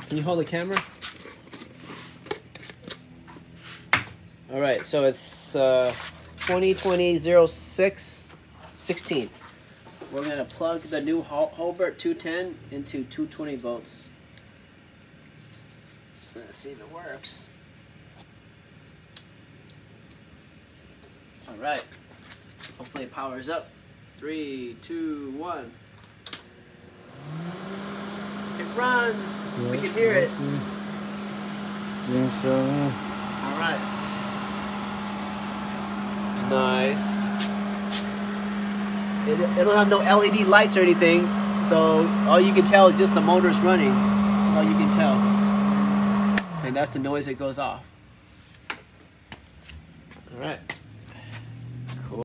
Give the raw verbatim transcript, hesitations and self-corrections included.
Can you hold the camera? All right, so it's uh, twenty twenty oh six sixteen. We're gonna plug the new Hobart two ten into two twenty volts. Let's see if it works. All right. Hopefully it powers up. Three, two, one. It runs. Yeah, we can hear it. Yeah, so. All right. Nice. It, it don't have no L E D lights or anything, so all you can tell is just the motor's running. That's all you can tell. And that's the noise that goes off. All right.